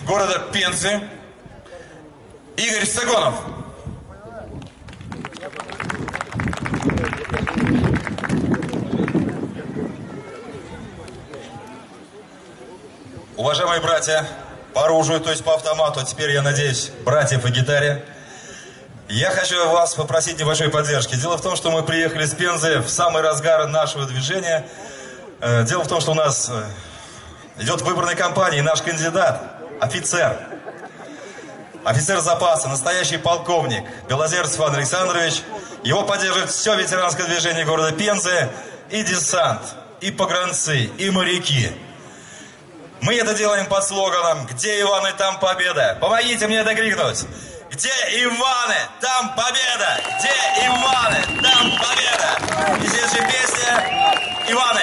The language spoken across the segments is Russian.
города Пензы Игорь Сагонов. Уважаемые братья, по оружию, то есть по автомату, теперь, я надеюсь, братьев по гитаре, я хочу вас попросить небольшой поддержки. Дело в том, что мы приехали с Пензы в самый разгар нашего движения. Дело в том, что у нас идет выборная кампания, и наш кандидат, офицер запаса, настоящий полковник Белозерцев Иван Александрович. Его поддерживает все ветеранское движение города Пензы, и десант, и погранцы, и моряки. Мы это делаем под слоганом «Где Иваны, там победа». Помогите мне это крикнуть. Где Иваны, там победа! Где Иваны, там победа! И следующая песня «Иваны».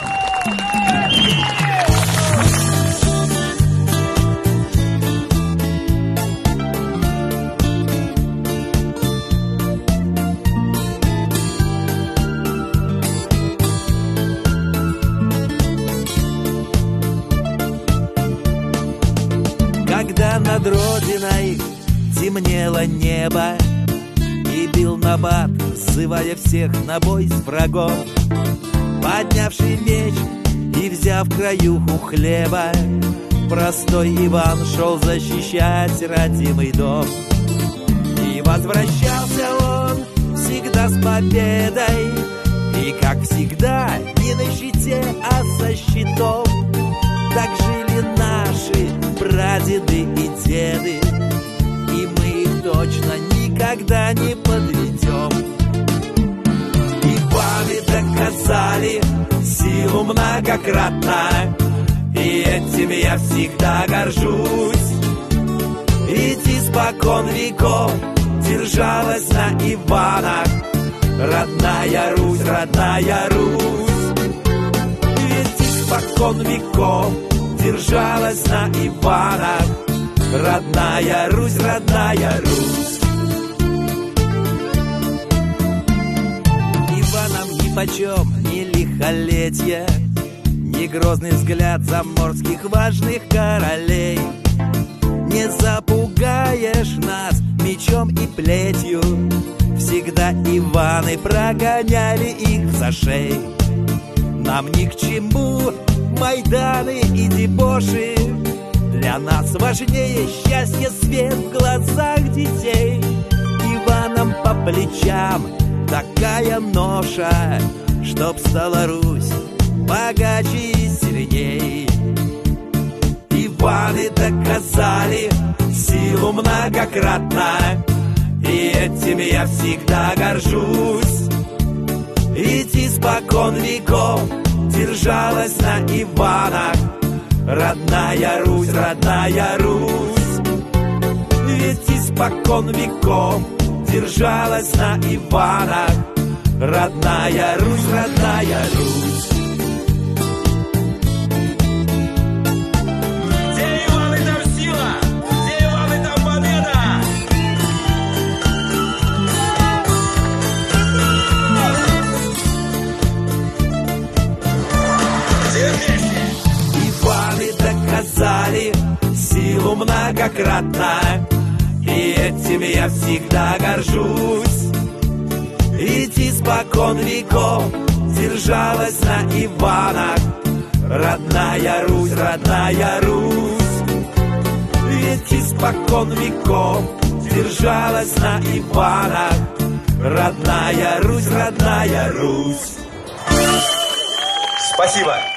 Когда над родиной темнело небо и бил набат, сзывая всех на бой с врагом, поднявший меч и взяв краюху хлеба, простой Иван шел защищать родимый дом. И возвращался он всегда с победой, и, как всегда, не на щите, а со щитом. Так жили наши прадеды и деды, и мы их точно никогда не подведем. Иваны доказали силу многократно, и этим я всегда горжусь. Ведь испокон веков держалась на Иванах родная Русь, родная Русь. Ведь испокон веков держалась на Иванах родная Русь, родная Русь. Иванам нипочем ни лихолетье, ни грозный взгляд заморских важных королей. Не запугаешь нас мечом и плетью, всегда Иваны прогоняли их за шеи. Нам ни к чему майданы и дебоши, для нас важнее счастье, свет в глазах детей. Иванам по плечам такая ноша, чтоб стала Русь богаче и сильней. Иваны доказали силу многократно, и этим я всегда горжусь. Ведь испокон веков держалась на Иванах родная Русь, родная Русь. Ведь испокон веков держалась на Иванах родная Русь, родная Русь. Где Иваны, там сила! Где Иваны, там победа! Все вместе! Иваны доказали силу многократно, и этим я всегда горжусь. Ведь испокон веков держалась на Иванах родная Русь, родная Русь. Ведь испокон веков держалась на Иванах родная Русь, родная Русь. Спасибо.